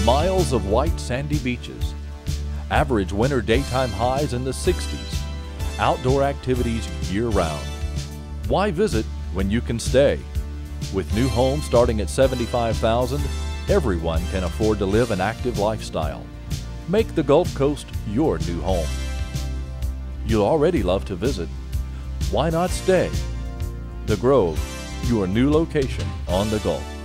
miles of white sandy beaches, average winter daytime highs in the 60s, outdoor activities year-round. Why visit when you can stay? With new homes starting at $75,000, everyone can afford to live an active lifestyle. Make the Gulf Coast your new home. You'll already love to visit. Why not stay? The Grove, your new location on the Gulf.